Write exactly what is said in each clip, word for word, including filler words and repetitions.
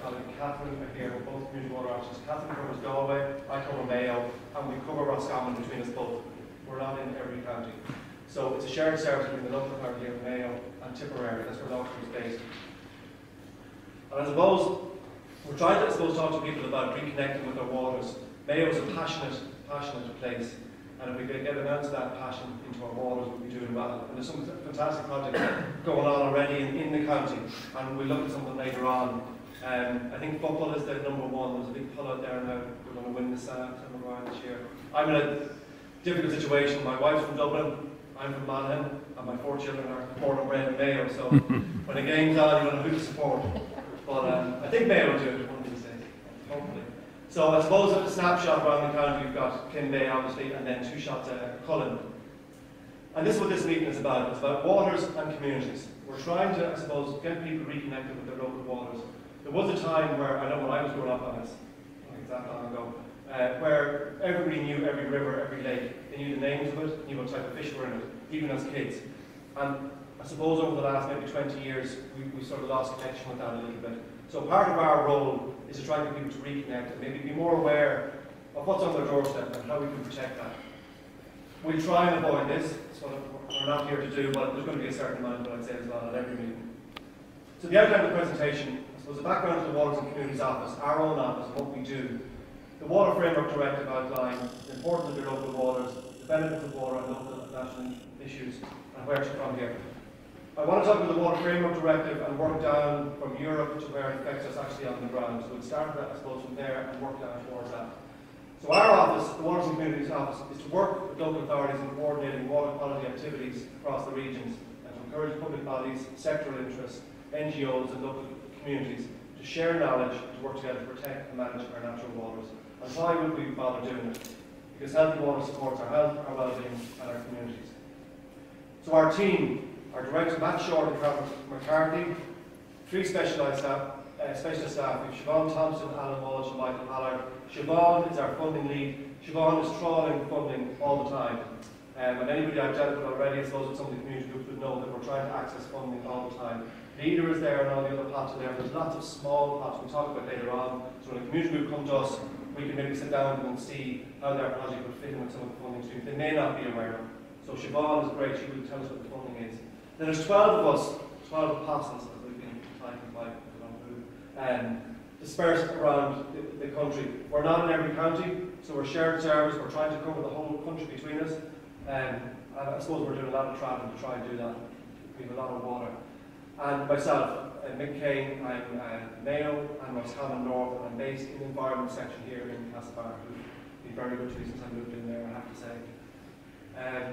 colleague Catherine are here, we're both community water officers. Catherine covers Galway, I cover Mayo, and we cover Roscommon between us both. We're not in every county. So it's a shared service between the local authority of Mayo and Tipperary. That's where Lockyer is based. And I suppose we're trying to I suppose, talk to people about reconnecting with their waters. Mayo is a passionate, passionate place. And if we could get an ounce of that passion into our waters, we'd be doing well. And there's some fantastic projects going on already in, in the county, and we'll look at some of them later on. Um, I think football is the number one. There's a big pull out there now. We're going to win this uh, this year. I'm in a difficult situation. My wife's from Dublin, I'm from Monaghan, and my four children are born and bred in Mayo. So when the game's on, you don't know who to support. But um, I think Mayo will do it one of these days, hopefully. So I suppose at a snapshot around the county, we've got Kinbay obviously, and then two shots at Cullen. And this is what this meeting is about. It's about waters and communities. We're trying to, I suppose, get people reconnected with their local waters. There was a time where, I know when I was growing up on this, I think that long ago, uh, where everybody knew every river, every lake. They knew the names of it, knew what type of fish were in it, even as kids. And I suppose over the last maybe twenty years, we, we sort of lost connection with that a little bit. So part of our role is to try and get people to reconnect and maybe be more aware of what's on their doorstep and how we can protect that. We'll try and avoid this. It's what we're not here to do, but there's going to be a certain amount of what I'd say as well at every meeting. So the outline of the presentation, I suppose the background to the Waters and Communities Office, our own office, and what we do. The Water Framework Directive outlines the importance of your local waters, the benefits of water and local and national issues, and where to from here. I want to talk about the Water Framework Directive and work down from Europe to where it affects us actually on the ground. So we'll start with that, I suppose, from there and work down towards that. So our office, the Waters and Communities Office, is to work with local authorities in coordinating water quality activities across the regions and to encourage public bodies, sectoral interests, N G Os and local communities to share knowledge and to work together to protect and manage our natural waters. And why would we bother doing it? Because healthy water supports our health, our well-being and our communities. So our team, our director Matt Short and Carol McCarthy, three specialised staff, uh, specialist staff. We have Siobhan Thompson, Alan Walsh and Michael Allard. Siobhan is our funding lead. Siobhan is trawling funding all the time. Um, and anybody I've dealt with already, I suppose with some of the community groups would know that we're trying to access funding all the time. Leader is there and all the other pots are there. There's lots of small pots we'll talk about later on. So when a community group comes to us, we can maybe sit down and see how their project would fit in with some of the funding streams they may not be aware of. So Siobhan is great, she will tell us what the funding is. Then there's twelve of us, twelve apostles, as we've been titled by, I don't know who, um, dispersed around the, the country. We're not in every county, so we're shared service, we're trying to cover the whole country between us. Um, and I suppose we're doing a lot of travelling to try and do that. We have a lot of water. And myself, uh, Mick Kane, I'm uh, Mayo and Roscommon North, and I'm based in the environment section here in Castlebar, who've been very good to me since I moved in there, I have to say. Um,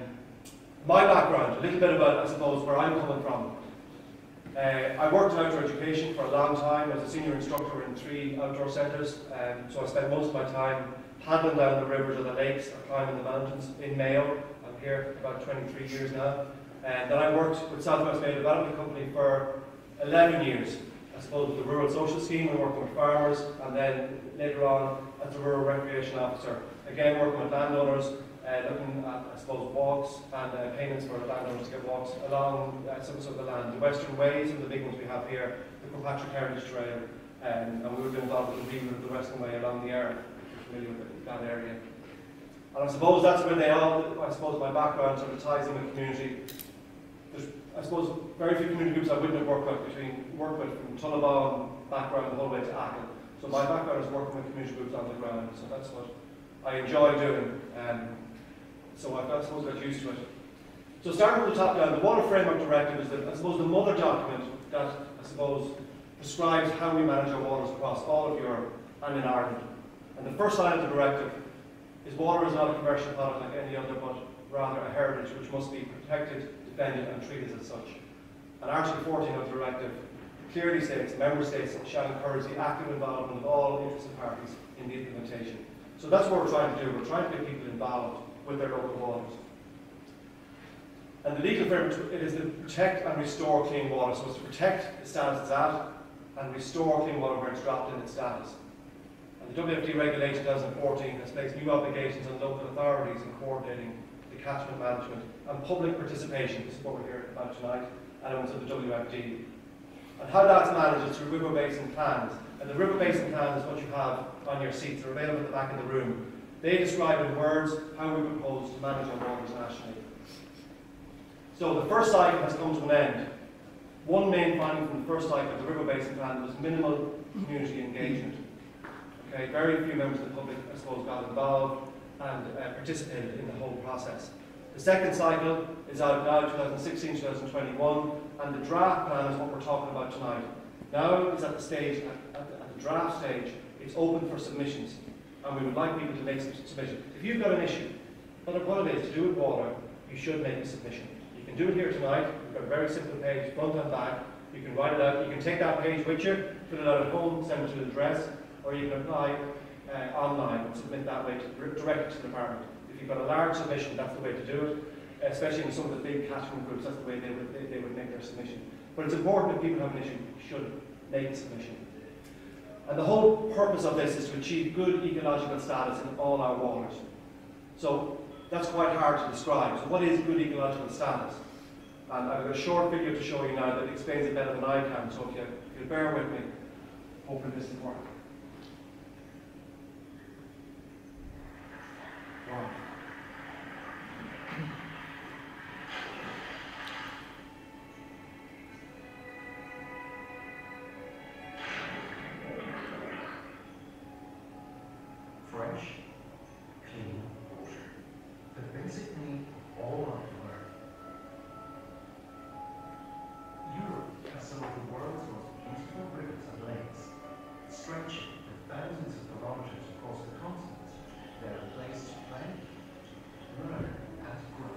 my background, a little bit about, I suppose, where I'm coming from. Uh, I worked in outdoor education for a long time as a senior instructor in three outdoor centres, um, so I spent most of my time paddling down the rivers or the lakes or climbing the mountains in Mayo. I'm here about twenty-three years now. And then I worked with South West Mayo Development Company for eleven years. I suppose with the Rural Social Scheme and working with farmers, and then later on as a Rural Recreation Officer. Again working with landowners, uh, looking at, I suppose, walks and uh, payments for landowners to get walks along uh, some of the land. The Western Ways and the big ones we have here, the Kilpatrick Heritage Trail, um, and we would be involved with the reroute of the Western Way along the Aire, if you're familiar with that area. And I suppose that's where they all, I suppose my background sort of ties in with community. There's, I suppose, very few community groups I wouldn't have worked with between work with from Tullibon background the whole way to Achill. So my background is working with community groups on the ground. So that's what I enjoy doing. Um, so I've got, I suppose, got used to it. So starting with the top down, the Water Framework Directive is, the, I suppose, the mother document that, I suppose, prescribes how we manage our waters across all of Europe and in Ireland. And the first line of the directive is water is not a commercial product like any other, but rather a heritage which must be protected, defended and treated as such. And Article fourteen of the directive clearly states member states shall encourage the active involvement of all interested parties in the implementation. So that's what we're trying to do. We're trying to get people involved with their local waters. And the legal framework, it is to protect and restore clean water. So it's to protect the status it's at and restore clean water where it's dropped in its status. And the W F D Regulation twenty fourteen has placed new obligations on local authorities in coordinating the catchment management and public participation. This is what we're here about tonight, elements of the W F D. And how that's managed is through river basin plans. And the river basin plan is what you have on your seats. They're available at the back of the room. They describe in words how we propose to manage our waters nationally. So the first cycle has come to an end. One main finding from the first cycle of the river basin plan was minimal community engagement. Okay, very few members of the public, I suppose, got involved and uh, participated in the whole process. The second cycle is out now, twenty sixteen to twenty twenty-one, and the draft plan is what we're talking about tonight. Now it's at the stage, at, at, the, at the draft stage, it's open for submissions, and we would like people to make some submissions. If you've got an issue, no matter what it is, to do with water, you should make a submission. You can do it here tonight. We've got a very simple page, front and back. You can write it out. You can take that page with you, fill it out at home, send it to the address, or you can apply uh, online and submit that way, to, direct it to the department. If you've got a large submission, that's the way to do it, especially in some of the big catchment groups, that's the way they would, they, they would make their submission. But it's important that people have an issue, should make a submission. And the whole purpose of this is to achieve good ecological status in all our waters. So that's quite hard to describe. So what is good ecological status? And I've got a short video to show you now that explains it better than I can, so if you, if you bear with me, hopefully this will work. Wow. Fresh, clean water. The basic need of all life on Earth. Europe has some of the world's most beautiful rivers and lakes, stretching for thousands of kilometres across the continent. They're a place to play, learn, and grow.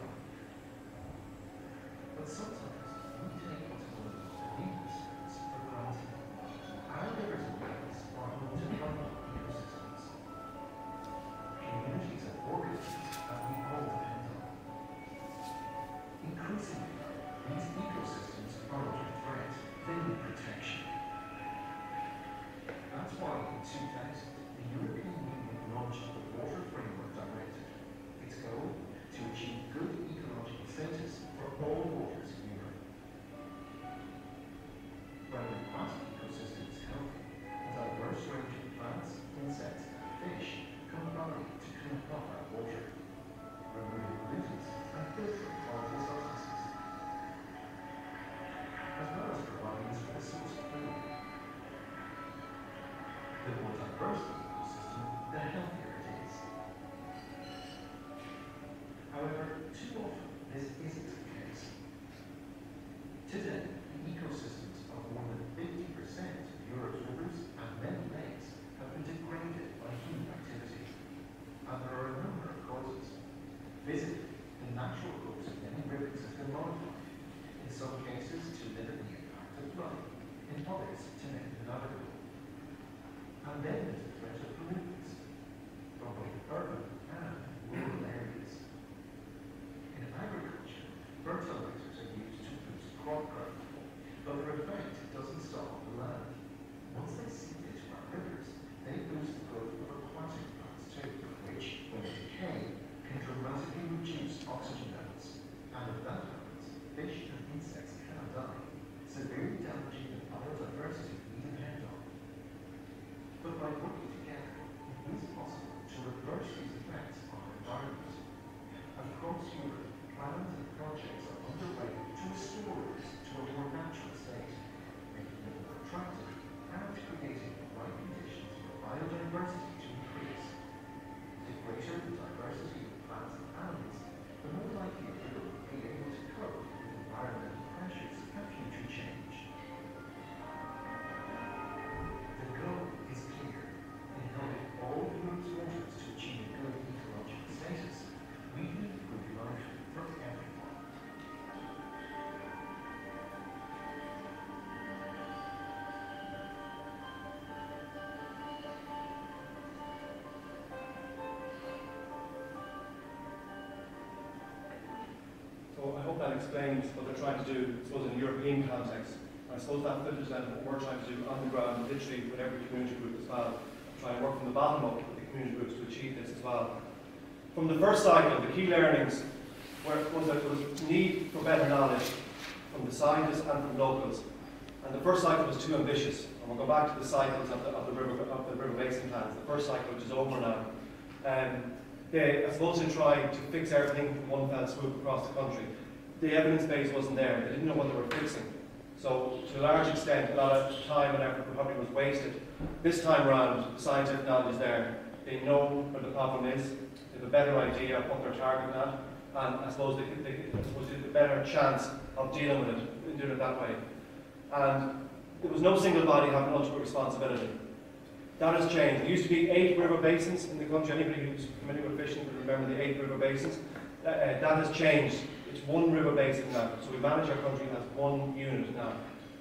But sometimes we take what is one of the most ecosystems for granted. Our rivers and lakes are home to vital ecosystems. Communities and organisms that we all depend on. Increasingly, these ecosystems are under threat. They need protection. That's why in two thousand, the European Union launched the Water Framework Directive. Its goal to achieve good ecological status for all waters in Europe. When the aquatic ecosystem is healthy, a diverse range of plants, insects, and fish combine to clean up our water, removing pollutants and filtering harmful substances, as well as providing us with a source of food. The more diverse the ecosystem, the healthier it is. However, too often this isn't the case. Today, the ecosystems of more than fifty percent of Europe's rivers and many lakes have been degraded by human activity. And there are a number of causes. Physically, the natural course of many rivers has been modified, in some cases to limit the impact of flooding, in others to make them navigable. And then there's the threat of pollutants from both urban and rural areas. In agriculture, fertilizers are used to boost crop growth, but their effect doesn't stop on the land. Once they seep into our rivers, they boost the growth of aquatic plants too, which, when they decay, can dramatically reduce oxygen levels. And if that happens, fish and insects can die, severely damaging the biodiversity we depend on. But by working together, it is possible to reverse these effects on our environment. Across Europe, plans and projects are underway to restore rivers to a more natural state, making them more attractive and creating the right conditions for biodiversity to increase. The greater the diversity of plants and animals, the more likely a river will be able to cope with environmental pressures and future change. The goal is clear. In helping all Europe's waters to achieve a good ecological status, we need good life for everyone. So I hope that explains what they're trying to do, I suppose, in a European context. I suppose that filters down what we're trying to do on the ground, literally with every community group as well. Try and work from the bottom up with the community groups to achieve this as well. From the first cycle, the key learnings were, was that there was need for better knowledge from the scientists and from locals. And the first cycle was too ambitious. And we'll go back to the cycles of the, of the, river, of the river basin plans. The first cycle, which is over now. Um, they, I suppose they tried to fix everything from one fell swoop across the country. The evidence base wasn't there. They didn't know what they were fixing. So, to a large extent, a lot of time and effort probably was wasted. This time around, the scientific knowledge is there. They know where the problem is. They have a better idea of what they're targeting at. And I suppose they, they, I suppose they have a better chance of dealing with it, in doing it that way. And there was no single body having ultimate responsibility. That has changed. There used to be eight river basins in the country. Anybody who's familiar with fishing will remember the eight river basins. Uh, uh, that has changed. It's one river basin now. So we manage our country as one unit now.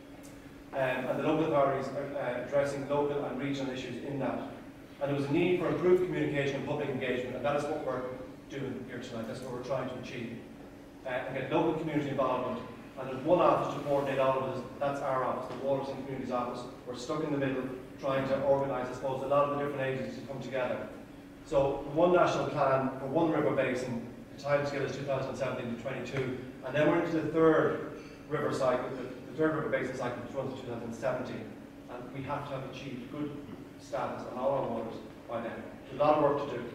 Um, and the local authorities are uh, addressing local and regional issues in that. And there was a need for improved communication and public engagement, and that is what we're doing here tonight. That's what we're trying to achieve. Uh, and get local community involvement. And there's one office to coordinate all of this. That's our office, the Waterton Communities Office. We're stuck in the middle trying to organise, I suppose, a lot of the different agencies to come together. So one national plan for one river basin, the time scale is two thousand seventeen to twenty-two, and then we're into the third river cycle, the, the third river basin cycle, which runs to two thousand seventeen. And we have to have achieved good status on all our waters by then. There's a lot of work to do.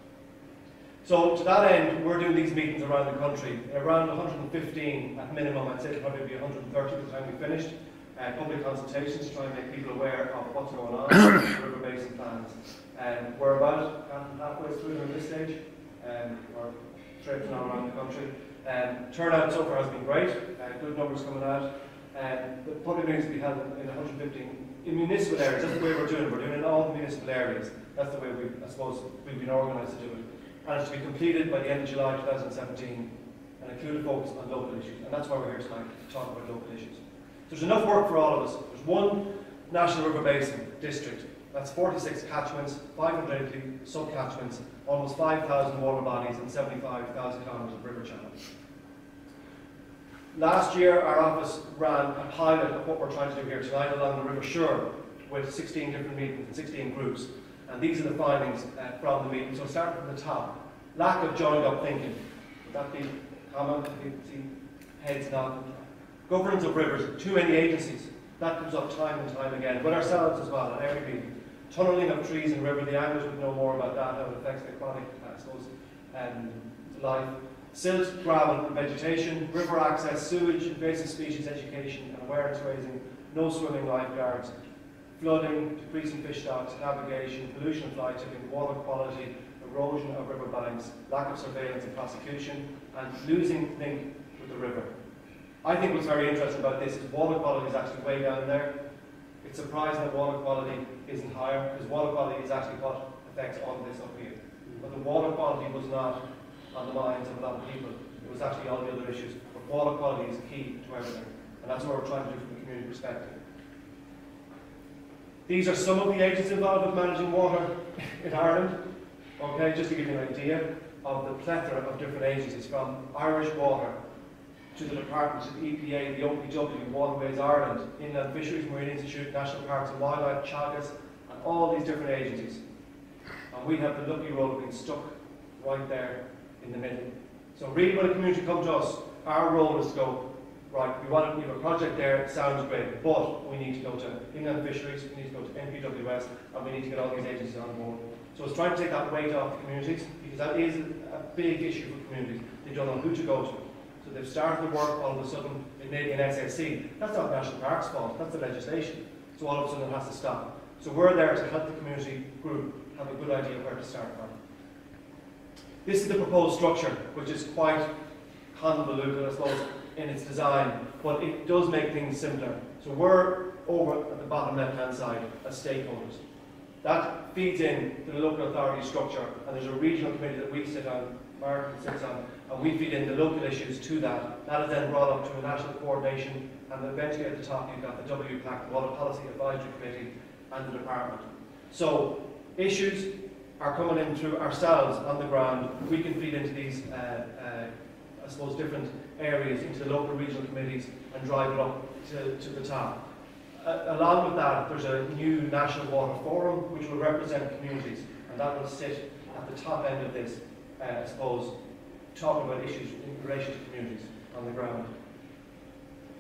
So to that end, we're doing these meetings around the country. Around one hundred fifteen at minimum. I'd say it'll probably be one hundred thirty by the time we finished. Uh, public consultations to try and make people aware of what's going on with river basin plans. Um, we're about halfway through at this stage. Um, we're traipsing all around the country. Um, turnout so far has been great. Uh, good numbers coming out. Um, the public meetings will be held in one hundred fifteen in municipal areas. That's the way we're doing it. We're doing it in all the municipal areas. That's the way we, I suppose, we've been organised to do it. And it's to be completed by the end of July two thousand seventeen and include a focus on local issues. And that's why we're here tonight, to talk about local issues. So there's enough work for all of us. There's one National River Basin district. That's forty-six catchments, five hundred eighty sub-catchments, almost five thousand water bodies and seventy-five thousand kilometres of river channels. Last year, our office ran a pilot of what we're trying to do here tonight along the River Suir with sixteen different meetings and sixteen groups. And these are the findings uh, from the meeting. So starting from the top. Lack of joined up thinking. Would that be common? You see heads nodding. Governance of rivers. Too many agencies. That comes up time and time again. With ourselves as well, at every meeting. Tunnelling of trees in river. The anglers would know more about that, how it affects the aquatic, I suppose, um, life. Silt, gravel, and vegetation. River access, sewage, invasive species education, and awareness raising. No swimming lifeguards. Flooding, decreasing fish stocks, navigation, pollution of fly tipping, water quality, erosion of river banks, lack of surveillance and prosecution, and losing link with the river. I think what's very interesting about this is water quality is actually way down there. It's surprising that water quality isn't higher, because water quality is actually what affects all of this up here. But the water quality was not on the minds of a lot of people. It was actually all the other issues. But water quality is key to everything. And that's what we're trying to do from the community perspective. These are some of the agents involved with managing water in Ireland. Okay, just to give you an idea of the plethora of different agencies, from Irish Water to the departments of the E P A, the O P W, Waterways Ireland, Inland Fisheries, Marine Institute, National Parks and Wildlife, Chagas, and all these different agencies. And we have the lucky role of being stuck right there in the middle. So really when a community comes to us, our role is to go, right, we want to, we have a project there, it sounds great, but we need to go to Inland Fisheries, we need to go to N P W S, and we need to get all these agencies on board. So it's trying to take that weight off the communities, because that is a big issue for communities. They don't know who to go to. So they've started the work, all of a sudden it may be an S S C. That's not National Parks' fault, that's the legislation. So all of a sudden it has to stop. So we're there to help the community group have a good idea where to start from. This is the proposed structure, which is quite convoluted, I suppose, in its design, but it does make things simpler. So we're over at the bottom left-hand side as stakeholders. That feeds in to the local authority structure, and there's a regional committee that we sit on, Martin sits on, and we feed in the local issues to that. That is then brought up to a national coordination, and eventually at the top you've got the W PAC, the Water Policy Advisory Committee, and the department. So issues are coming in through ourselves on the ground. We can feed into these, uh, uh, I suppose, different areas, into the local regional committees, and drive it up to, to the top. Uh, along with that, there's a new National Water Forum, which will represent communities, and that will sit at the top end of this, uh, I suppose, talking about issues in relation to communities on the ground.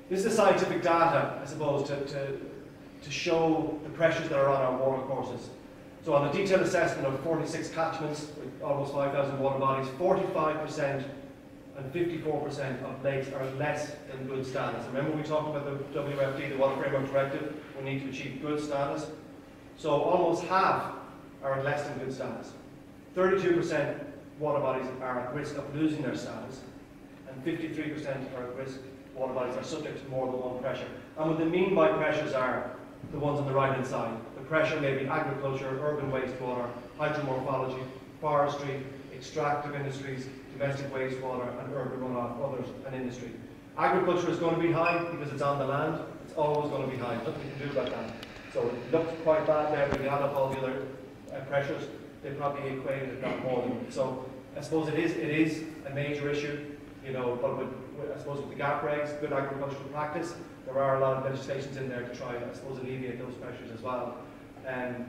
This is the scientific data, I suppose, to, to, to show the pressures that are on our water courses. So on a detailed assessment of forty-six catchments with almost five thousand water bodies, forty-five percent and fifty-four percent of lakes are less than good status. Remember we talked about the W F D, the Water Framework Directive, we need to achieve good status. So almost half are at less than good status. thirty-two percent water bodies are at risk of losing their status, and fifty-three percent are at risk, water bodies are subject to more than one pressure. And what they mean by pressures are the ones on the right hand side. The pressure may be agriculture, urban wastewater, hydromorphology, forestry, extractive industries, domestic wastewater, and urban runoff, others, and industry. Agriculture is going to be high because it's on the land. It's always going to be high. Nothing you can do about that. So it looks quite bad there, but you add up all the other uh, pressures, they probably equated if not more than. So I suppose it is it is a major issue, you know, but with, with, I suppose with the GAP regs, good agricultural practice, there are a lot of legislations in there to try, I suppose, alleviate those pressures as well. Um,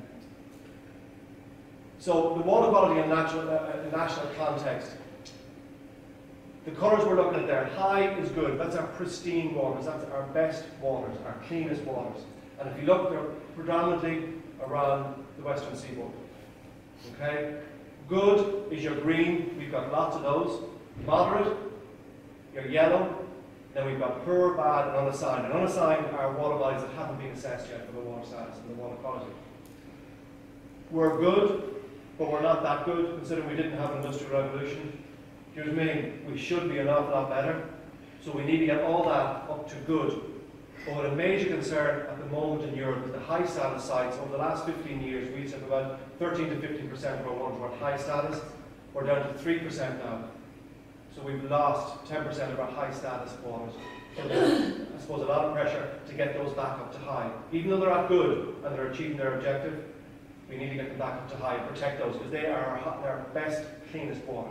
so the water quality in natural, uh, in national context, the colours we're looking at there, high is good, that's our pristine waters, that's our best waters, our cleanest waters. And if you look, they're predominantly around the western seaboard. Okay? Good is your green, we've got lots of those. Moderate, your yellow. Then we've got poor, bad, and unassigned. And unassigned are water bodies that haven't been assessed yet for the water status and the water quality. We're good, but we're not that good, considering we didn't have an industrial revolution. Do you know what I mean? We should be an awful lot better. So we need to get all that up to good. But a major concern at the moment in Europe is the high status sites. Over the last fifteen years, we used to have about thirteen to fifteen percent of our waters were at high status. We're down to three percent now. So we've lost ten percent of our high status waters. So there's, I suppose, a lot of pressure to get those back up to high. Even though they're at good and they're achieving their objective, we need to get them back up to high and protect those because they are our, our best, cleanest water.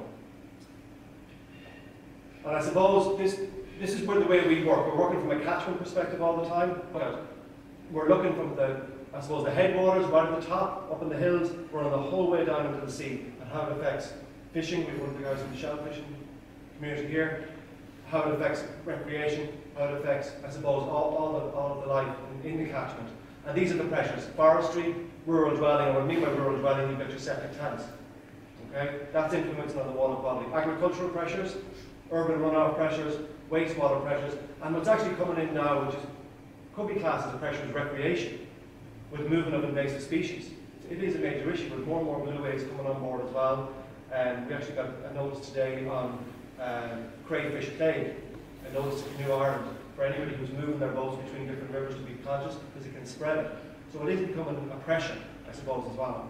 And I suppose this, this is where the way we work. We're working from a catchment perspective all the time, but we're looking from the, I suppose, the headwaters right at the top, up in the hills, running the whole way down into the sea, and how it affects fishing. We have one of the guys in the shell fishing community here, how it affects recreation, how it affects, I suppose, all, all, of, all of the life in, in the catchment. And these are the pressures: forestry, rural dwelling, and what I mean by rural dwelling, you've got your septic tanks. Okay? That's influencing on the water quality. Agricultural pressures, urban runoff pressures, wastewater pressures, and what's actually coming in now, which is, could be classed as a pressure, is recreation, with movement of invasive species. It is a major issue, with more and more blue waves coming on board as well. And we actually got a notice today on um, crayfish plague, a notice to Canoe Ireland, for anybody who's moving their boats between different rivers to be conscious, because it can spread it. So it is becoming a pressure, I suppose, as well.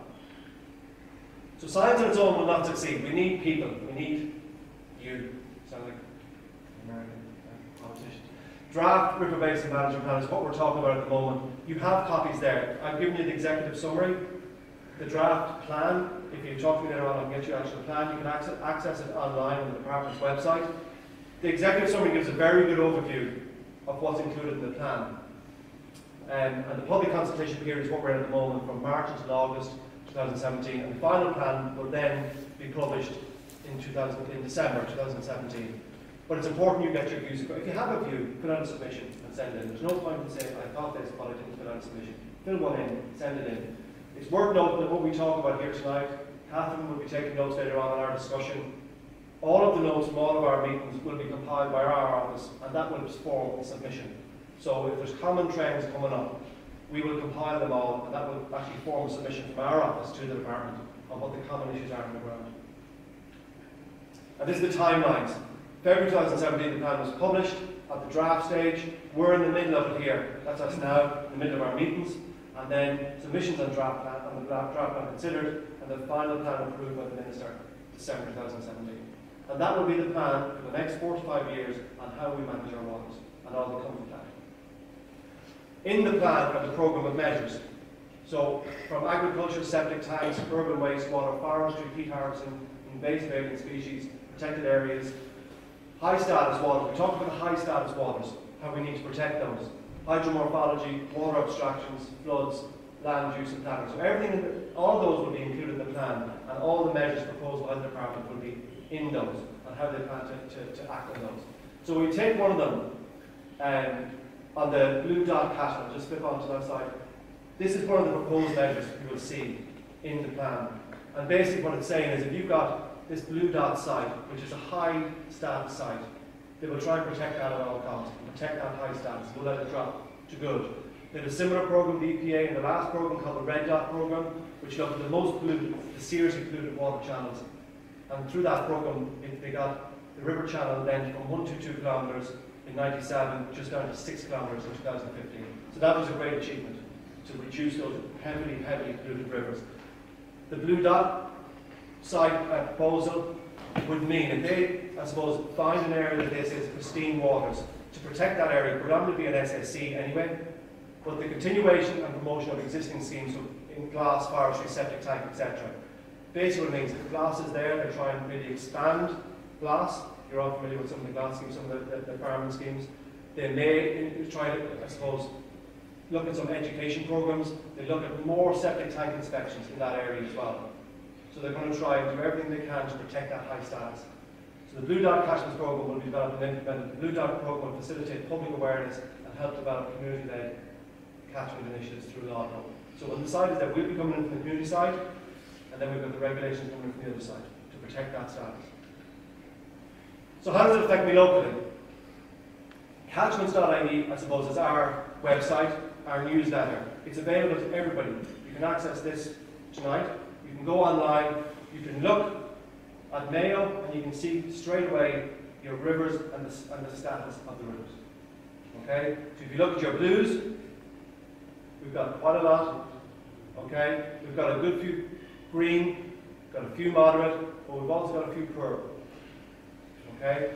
So science on its own will not succeed. We need people. We need you. Sound like American uh, politician. Draft river basin management plan is what we're talking about at the moment. You have copies there. I've given you the executive summary. The draft plan, if you talk to me later on, I can get you actual plan. You can access, access it online on the department's website. The executive summary gives a very good overview of what's included in the plan. Um, and the public consultation period is what we're in at the moment, from March until August two thousand seventeen. And the final plan will then be published in, two thousand, in December two thousand seventeen. But it's important you get your views. If you have a view, fill out a submission and send it in. There's no point in saying, I thought this, but I didn't fill out a submission. Fill one in, send it in. It's worth noting that what we talk about here tonight, Catherine will be taking notes later on in our discussion. All of the notes from all of our meetings will be compiled by our office, and that will form a submission. So if there's common trends coming up, we will compile them all, and that will actually form a submission from our office to the department on what the common issues are on the ground. And this is the timelines. February two thousand seventeen, the plan was published at the draft stage. We're in the middle of it here. That's us now, in the middle of our meetings. And then submissions on draft plan, and the draft plan considered, and the final plan approved by the Minister, December two thousand seventeen. And that will be the plan for the next four to five years on how we manage our waters, and all that comes with that. In the plan are the programme of measures. So, from agriculture, septic tanks, urban wastewater, forestry, peat harvesting, invasive alien species, protected areas, high status waters. We talked about the high status waters, how we need to protect those. Hydromorphology, water abstractions, floods, land use and planning. So everything, in the, all those will be included in the plan, and all the measures proposed by the department will be in those, and how they plan to, to, to act on those. So we take one of them, um, on the blue dot catchment, just flip onto that side. This is one of the proposed measures you will see in the plan. And basically what it's saying is if you've got this blue dot site, which is a high status site, they will try and protect that at all costs, protect that high status, don't let it drop to good. They had a similar program, the E P A, in the last program called the Red Dot program, which looked at the most polluted, the seriously polluted water channels. And through that program, it, they got the river channel length from one hundred twenty-two kilometres in ninety-seven, just down to six kilometres in two thousand fifteen. So that was a great achievement, to reduce those heavily, heavily polluted rivers. The blue dot site uh, proposal would mean if they, I suppose, find an area that they say is pristine waters, to protect that area, predominantly be an S S C anyway, but the continuation and promotion of existing schemes so in glass, forestry, septic tank, et cetera. Basically what it means, if glass is there, they're trying to really expand glass. You're all familiar with some of the glass schemes, some of the, the, the farming schemes. They may try to, I suppose, look at some education programs. They look at more septic tank inspections in that area as well. So they're going to try and do everything they can to protect that high status. So the Blue Dot Catchments program will be developed and implemented. The Blue Dot program will facilitate public awareness and help develop community-led catchment initiatives through law. So on the side is that we'll be coming in from the community side, and then we've got the regulations coming in from the other side to protect that status. So how does it affect me locally? Catchments dot I E, I suppose, is our website, our newsletter. It's available to everybody. You can access this tonight. You can go online, you can look at Mayo, and you can see straight away your rivers and the, and the status of the rivers. Okay? So if you look at your blues, we've got quite a lot. Okay? We've got a good few green, got a few moderate, but we've also got a few poor. Okay?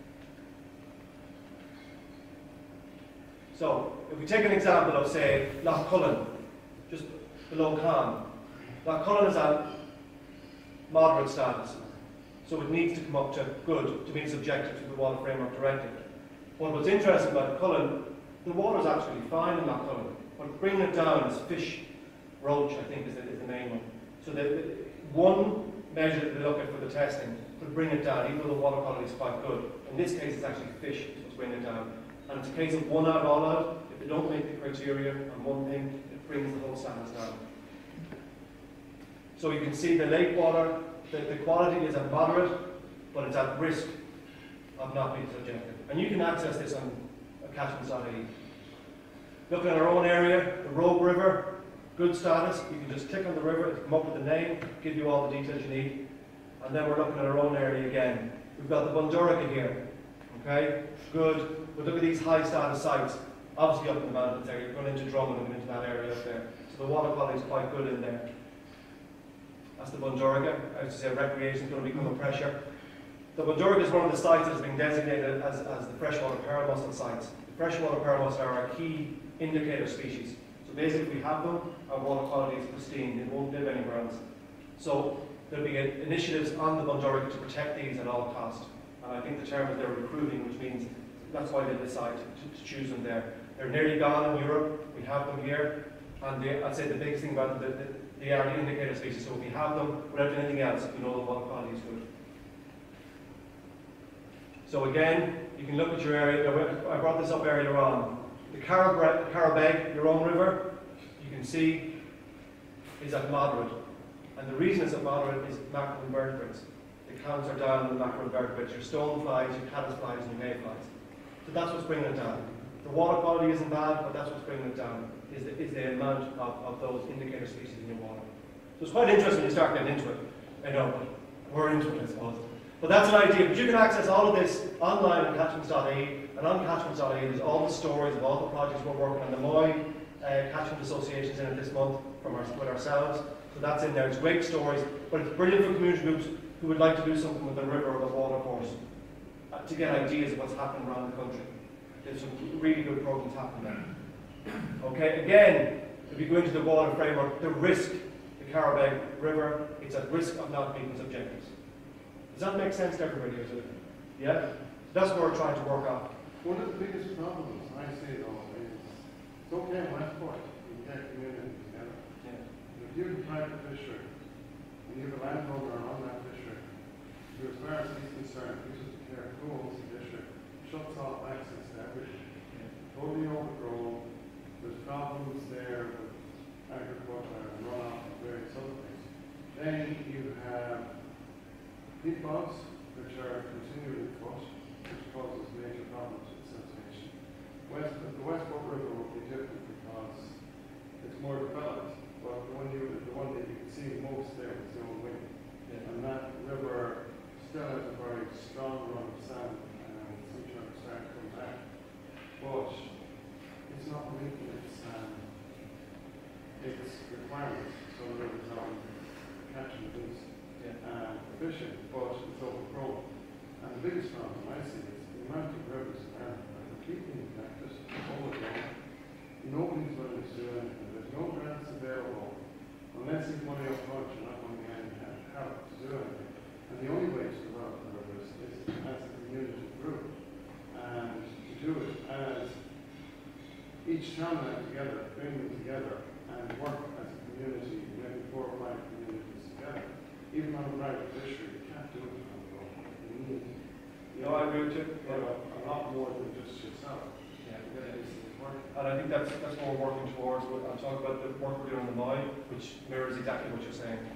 So, if we take an example of, say, Lough Cullen, just below Caen. Lough Cullen is at moderate status, so it needs to come up to good to meet its objective to the Water Framework Directive. But what's interesting about Cullen, the water is actually fine in Lough Cullen, but bringing it down is fish roach, I think is the, is the main one. So the, the one measure that they look at for the testing could bring it down, even though the water quality is quite good. In this case, it's actually fish that's bringing it down. And it's a case of one out, all out. If they don't make the criteria on one thing, it brings the whole standards down. So you can see the lake water, the, the quality is at moderate, but it's at risk of not being subjective. And you can access this on catchments dot I E. Looking at our own area, the Rogue River, good status. You can just click on the river, it'll come up with the name, give you all the details you need. And then we're looking at our own area again. We've got the Bundurica here. Okay, good. But look at these high status sites. Obviously up in the mountains there, you're going into Drummond and into that area up there. So the water quality is quite good in there. That's the Bundurica. As I say, recreation is going to become a pressure. The Bundurica is one of the sites that has been designated as, as the freshwater pearl mussel sites. The freshwater pearl mussel are our key indicator species. So basically if we have them, our water quality is pristine. They won't live anywhere else. So there'll be initiatives on the Bundurica to protect these at all costs. And I think the term is they're recruiting, which means that's why they decide to, to choose them there. They're nearly gone in Europe. We have them here. And they, I'd say the biggest thing about them, the, the, they are the indicator species. So if we have them without anything else, we know the water quality is good. So again, you can look at your area. I brought this up earlier on. The Carabeg, your own river, you can see is at moderate. And the reason it's at moderate is macroinvertebrates. The counts are down in the macroinvertebrates, your stoneflies, your caddisflies, and your mayflies. So that's what's bringing it down. The water quality isn't bad, but that's what's bringing it down, is the, is the amount of, of those indicator species in your water. So it's quite interesting when you start getting into it. I know, but we're into it, I suppose. But that's an idea. But you can access all of this online on catchments dot I E, and on catchments dot I E there's all the stories of all the projects we're working on. The Moy uh, Catchment Association's in it this month from our, with ourselves. So that's in there. It's great stories, but it's brilliant for community groups who would like to do something with the river or the water course uh, to get ideas of what's happening around the country. There's some really good programs happening there. Okay, again, if you go into the water framework, the risk, the Carabeg River, it's at risk of not meeting its objectives. Does that make sense to everybody? Is it? Yeah? That's what we're trying to work on. One of the biggest problems, I say though, is it's okay in Westport, you get communities together. Yeah. If you have a private fishery, and you have a landholder on that fishery, you as far as he's concerned, he should care who owns the fishery, shuts off access to everything. Yeah. totally overgrown. There's problems there with agriculture and runoff and various other things. Then you have peat bogs, which are continually flushed, which causes major problems with sanitation. West, the Westport River will be different because it's more developed, but the one, you, the one that you can see most there is the old wing. Yeah. And that river still has a very strong run of salmon, and some sharks start to come back. But it's not meeting its, um, its requirements, so there is on catching these Yeah. uh, fishing, but it's overgrown. And the biggest problem I see is the amount of rivers around are completely neglected, overgrown. Nobody's willing to do anything. There's no grants available. Unless you've money up front, you're not going to get any help to do anything. And the only way to develop the rivers is as a community group. And to do it as each townland together, bring them together and work as a community, maybe four or five communities together. Even on a private fishery, you can't do it on your own. You need, you No, I agree with you. a, a lot more than just yourself. Yeah. Yeah, it's, it's working. And I think that's, that's what we're working towards. We'll- I'll talk about the work we're doing in the mine, which mirrors exactly what you're saying.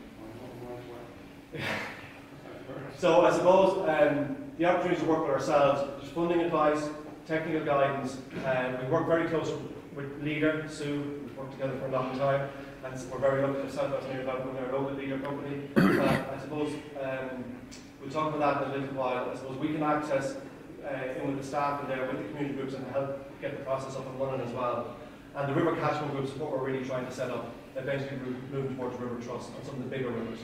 So I suppose um, the opportunity to work with ourselves, there's funding advice, technical guidance, and we work very close with Leader, Sue, we've worked together for a long time, and we're very lucky to South West New Development, our local Leader company. uh, I suppose um, we'll talk about that in a little while. I suppose we can access uh, in with the staff in there, with the community groups, and help get the process up and running as well. And the river catchment groups is what we're really trying to set up, eventually moving towards river trust on some of the bigger rivers.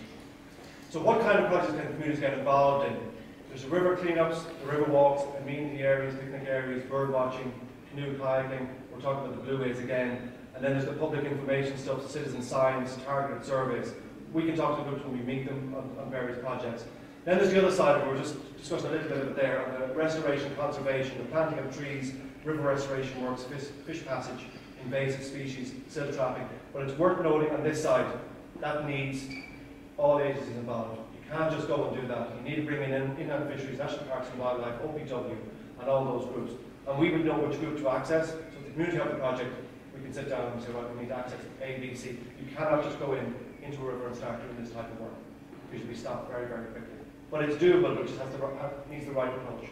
So what kind of projects can communities get involved in? There's the river cleanups, the river walks, amenity areas, picnic areas, bird watching, canoe kayaking. We're talking about the blueways again. And then there's the public information stuff, citizen science, targeted surveys. We can talk to groups when we meet them on, on various projects. Then there's the other side of it, we're just discussing a little bit of it there, on the restoration, conservation, the planting of trees, river restoration works, fish, fish passage, invasive species, silt trapping. But it's worth noting on this side, that needs all agencies involved. You can't just go and do that. You need to bring in inland fisheries, national parks and wildlife, O P W, and all those groups. And we would know which group to access. So if the community have the project, we can sit down and say, well, we need to access A, B, C. You cannot just go in into a river and start doing this type of work, because you'll be stopped very, very quickly. But it's doable, but it just has to, have, needs the right approach.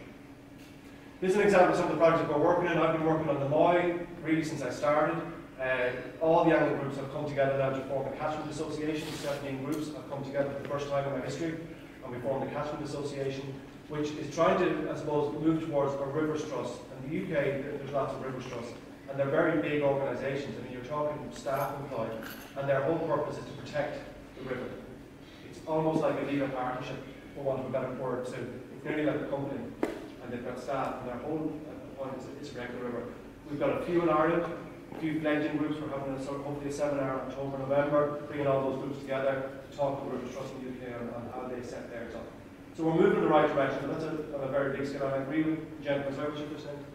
This is an example of some of the projects we're working on. I've been working on the Moy really since I started. Uh, all the angling groups have come together now to form a catchment association. seventeen groups have come together for the first time in my history, and we formed a catchment association, which is trying to, I suppose, move towards a rivers trust. In the U K, there's lots of rivers trusts, and they're very big organisations. I mean, you're talking staff employed, and their whole purpose is to protect the river. It's almost like a legal partnership, for want of a better word, too. It's nearly like a company, and they've got staff, and their whole point is it's protect the river. We've got a few in Ireland. A few blending groups. We're having a sort of hopefully a seminar in October, November, bringing all those groups together to talk to Rivers Trust in the U K on, on how they set theirs up. So we're moving in the right direction. That's a, on a very big scale. I agree with the gentleman. Is that what you were saying?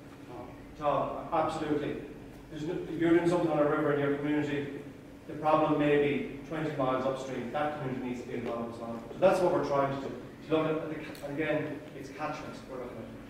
Tom, absolutely. There's no, if you're doing something on a river in your community, the problem may be twenty miles upstream. That community needs to be involved as well. So that's what we're trying to do. To look at, the, and again, it's catchments we're looking at.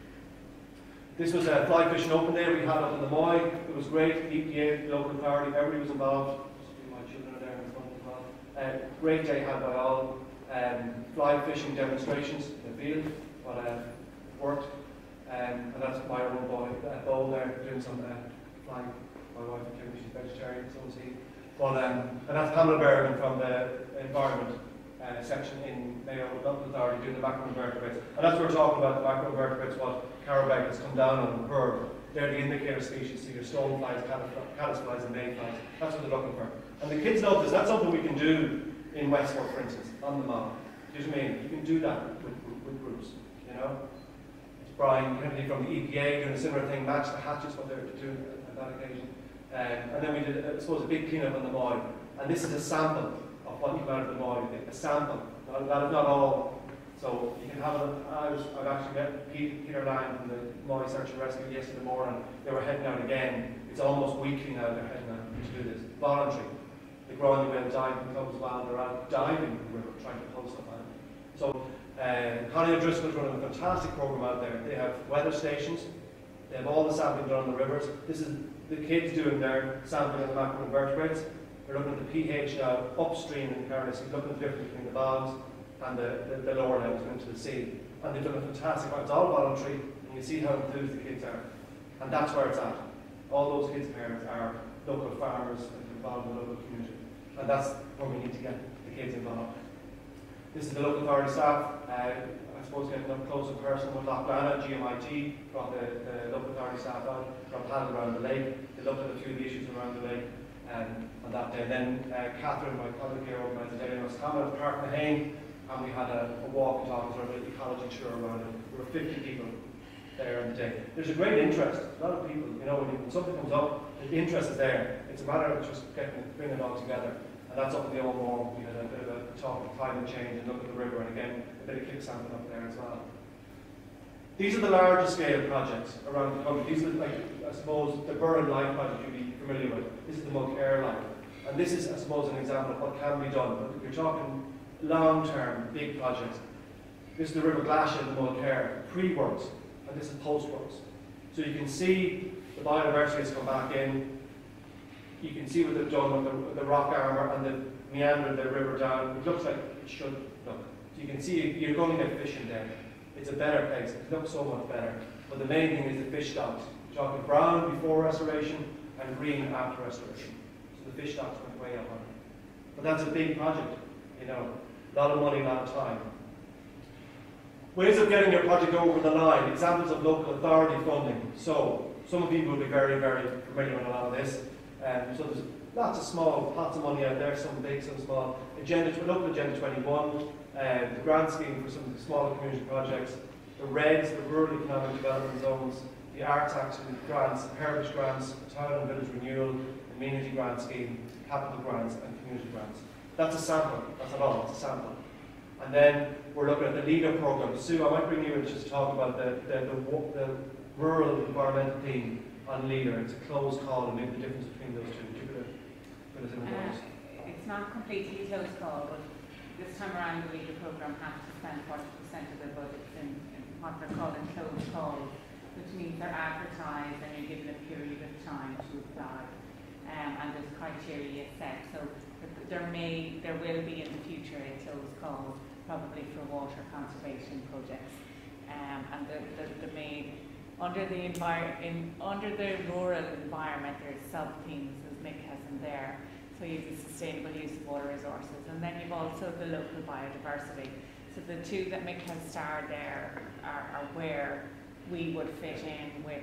This was a fly fishing open day we had up in the Moy. It was great. E P A, local authority, everybody was involved. My children are there in front as well. Uh, great day had by all. Um, fly fishing demonstrations in the field, but uh, worked. Um, and that's my own boy, uh, bowl there, doing some uh, flying. My wife and Kim, she's vegetarian, so is he. But um, and that's Pamela Bergen from the environment uh, section in Mayo Local Authority doing the mackerel invertebrates. And that's what we're talking about, the mackerel invertebrates, what Carabag has come down on the curve. They're the indicator species, so your stoneflies, caddisflies and mayflies. That's what they're looking for. And the kids love this. That's something we can do in Westport, for instance, on the map. Do you know what I mean? You can do that with, with, with groups, you know? It's Brian Kennedy from the E P A doing a similar thing, match the hatches, what they're doing at that occasion. Um, and then we did, I suppose, a big cleanup on the Moy. And this is a sample of what came out of the Moy, a sample. Not, not, not all. So you can have it. I was, I've actually met Peter Lang from the Moy Search and Rescue yesterday morning. They were heading out again. It's almost weekly now they're heading out to do this. Voluntary. They grow on the whale diving club as well. They're out diving in the river trying to pull stuff out. So uh, Connie O'Driscoll's running a fantastic program out there. They have weather stations. They have all the sampling done on the rivers. This is the kids doing their sampling of the macroinvertebrates. We're looking at the pH now upstream in Carolus. We're looking at the difference between the bogs and the, the, the lower levels into the sea. And they've done a fantastic job. It's all voluntary, and you see how enthused the kids are. And that's where it's at. All those kids' parents are local farmers and involved in the local community. And that's where we need to get the kids involved. This is the local authority staff. Uh, I suppose getting up close and personal with Loughlana, G M I T, brought the, the local authority staff out, got paddled around the lake. They looked at a few of the issues around the lake um, on that day. And then uh, Catherine, my colleague here, organised a day in Roscommon at Park Mahane, and we had a, a walk and talk, sort of an ecology tour around it. There were fifty people there on the day. There's a great interest. A lot of people, you know, when, you, when something comes up, the interest is there. It's a matter of just getting bringing it all together. And that's up in the old mall. We had a bit of a talk of climate change and look at the river, and again, a bit of kick sampling up there as well. These are the larger scale projects around the country. These are, like, I suppose, the Burren Life project you'll be familiar with. This is the Mulcair Line. And this is, I suppose, an example of what can be done. But you're talking long-term, big projects. This is the River Glacier in the Mulcair, pre-works, and this is post-works. So you can see the biodiversity has come back in. You can see what they've done with the, the rock armour and the meander of the river down. It looks like it should look. So you can see you're going to get fish in there. It's a better place. It looks so much better. But the main thing is the fish stocks. You're talking brown before restoration and green after restoration. So the fish stocks went way up on it. But that's a big project, you know. A lot of money, a lot of time. Ways of getting your project over the line. Examples of local authority funding. So some of you will be very, very familiar with a lot of this. Um, so there's lots of small pots of money out there, some big, some small. Agenda, local Agenda twenty-one, uh, the grant scheme for some of the smaller community projects, the REDS, the Rural Economic Development Zones, the Arts Act grants, heritage grants, town and village renewal, amenity grant scheme, capital grants, and community grants. That's a sample. That's not all. It's a sample. And then we're looking at the LEADER program. Sue, I might bring you in just to talk about the, the, the, the rural environmental theme on LEADER. It's a closed call and maybe the difference between those two. Do you want to put us in those? It's not completely closed call, but this time around the LEADER program has to spend forty percent of their budgets in, in what they're calling closed calls, which means they're advertised and you're given a period of time to apply. Um, and there's criteria set. So there may, there will be in the future a closed call, probably for water conservation projects. Um, and the, the, the main, under the envir in, under the rural environment, there's sub-themes, as Mick has in there. So you have the sustainable use of water resources, and then you've also the local biodiversity. So the two that Mick has starred there are, are where we would fit in with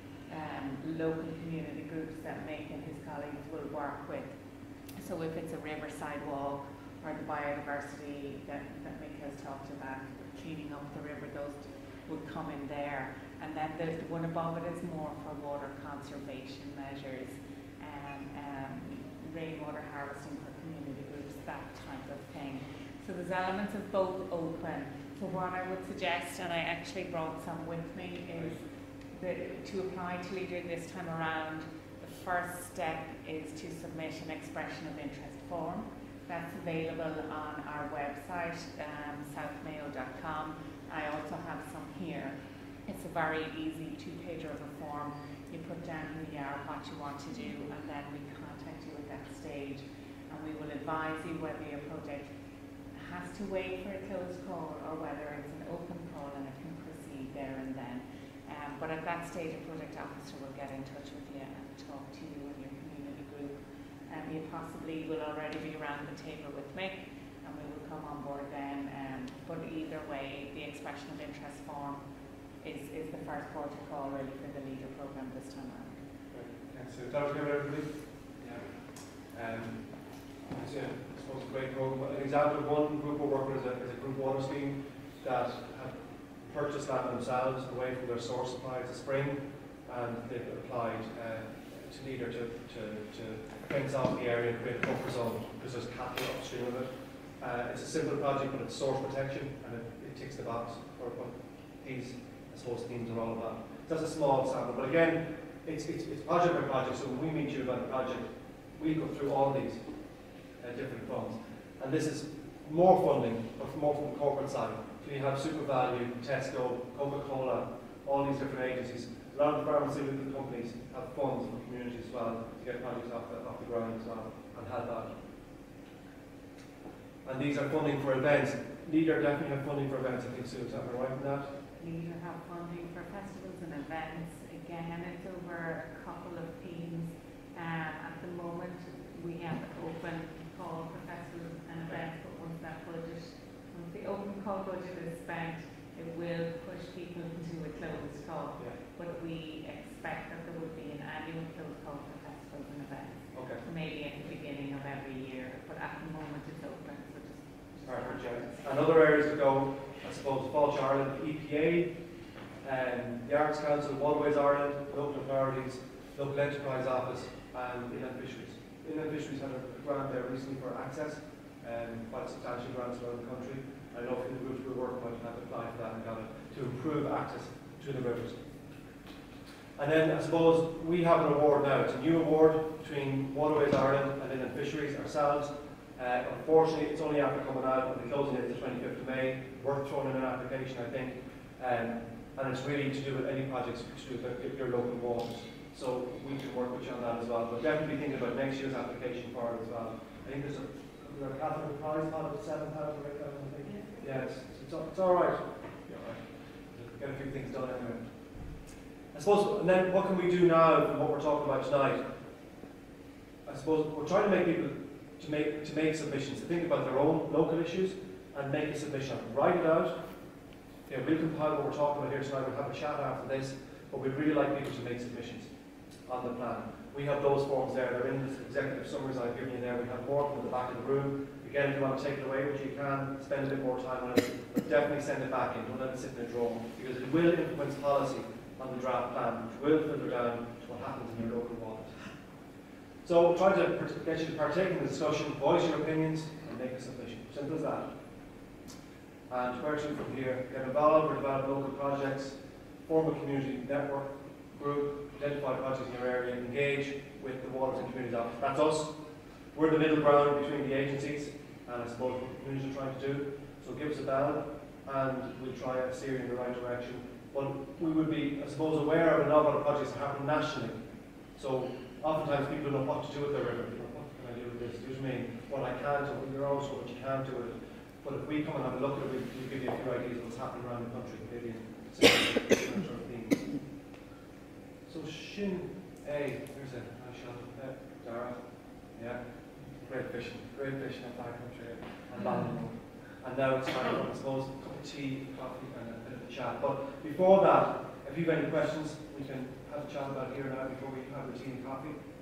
um, local community groups that Mick and his colleagues will work with. So if it's a riverside walk or the biodiversity that, that Mick has talked about, cleaning up the river, those would come in there. And then the, the one above it is more for water conservation measures and um, rainwater harvesting for community groups, that type of thing. So there's elements of both open. So what I would suggest, and I actually brought some with me, is that to apply to LEADER this time around, the first step is to submit an expression of interest form. That's available on our website, um, south mayo dot com. I also have some here. It's a very easy two-pager of a form. You put down who you are, what you want to do, and then we contact you at that stage. And we will advise you whether your project has to wait for a closed call or whether it's an open call and it can proceed there and then. Um, but at that stage, a project officer will get in touch with you and talk to you and your community group. Um, you possibly will already be around the table with Mick, and we will come on board then. Um, but either way, the expression of interest form is, is the first port of call really for the LEADER program this time around. Great. Thanks. So, Doctor everybody? Yeah. Um, it's a, I suppose a great program. An example of one group we're working with is a, is a group water scheme that have purchased land themselves away from their source supply. It's a spring, and they've applied uh, to LEADER to, to, to fence off the area and create a buffer zone because there's cattle upstream of it. Uh, it's a simple project, but it's source protection, and it, it ticks the box for what these, I suppose, themes are all about. That's a small sample, but again, it's, it's, it's project by project, so when we meet you about a project, we go through all these uh, different funds. And this is more funding, but more from the corporate side. So you have SuperValue, Tesco, Coca-Cola, all these different agencies a lot of the pharmaceutical companies have funds for communities as well to get projects off the, off the ground as well and help out. And these are funding for events. Leader definitely have funding for events, I think, Sue, is that right in that? Leader have funding for festivals and events. Again, it's over a couple of themes. Um, at the moment, we have an open call for festivals and events, but once that budget, once the open call budget is spent, it will push people into a closed call. Yeah. But we expect that there will be an annual closed call for festivals and events. Okay. Maybe at the beginning of every year, but at the moment it's open, so just. Perfect, yeah. And other areas to go, I suppose, Falch Ireland, E P A, um, the Arts Council, Waterways Ireland, local authorities, local enterprise office, and Inland Fisheries. Inland Fisheries had a grant there recently for access, um, quite substantial grants around the country. I know in the groups we're working with have applied for that and got it to improve access to the rivers. And then I suppose we have an award now. It's a new award between Waterways Ireland and Inland Fisheries ourselves. Uh, unfortunately, it's only after coming out, and the closing date is the twenty-fifth of May. Worth throwing in an application, I think. Um, and it's really to do with any projects to do with your local waters. So we can work with you on that as well. But definitely thinking about next year's application for it as well. I think there's a, there's a capital prize pot of seven thousand, right? I think. Yeah, it's, it's, it's all right. Yeah, all right. Get a few things done anyway. I suppose, and then what can we do now from what we're talking about tonight? I suppose we're trying to make people to make to make submissions, to think about their own local issues and make a submission. Write it out. You know, we'll compile what we're talking about here tonight. We'll have a chat after this, but we'd really like people to make submissions on the plan. We have those forms there. They're in the executive summaries I've given you there. We have more from the back of the room. Again, if you want to take it away, which you can, spend a bit more time on it, but definitely send it back in. Don't let it sit in a drawer, because it will influence policy on the draft plan, which will filter down to what happens in your local waters. So try to get you to partake in the discussion, voice your opinions, and make a submission. Simple as that. And where to from here? Get involved or develop local projects, form a community network group, identify projects in your area, engage with the Waters and Communities Office. That's us. We're the middle ground between the agencies and I suppose what the communities are trying to do. So give us a bell and we'll try to steer you in the right direction. But we would be, I suppose, aware of a lot of projects that happen nationally. So oftentimes people don't know what to do with their river. You know, what can I do with this? Do you mean what I can do? You're also what you can't do with it. But if we come and have a look at it, we'll, we'll give you a few ideas of what's happening around the country, maybe in similar sort of themes. So Shin A, there's a nice shot of that. Dara. Yeah. Great fishing. Great fishing at Back Country and Ballinamore. And now it's time for, I suppose, a cup of tea, coffee, and a bit of a chat. But before that, if you have any questions, we can have a chat about here now before we have the tea and coffee.